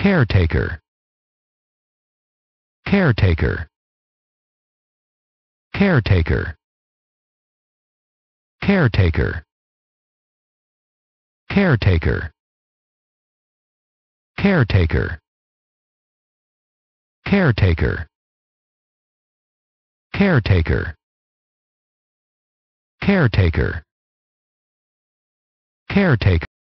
caretaker, caretaker, caretaker, caretaker, caretaker, caretaker, caretaker, caretaker, caretaker, caretaker.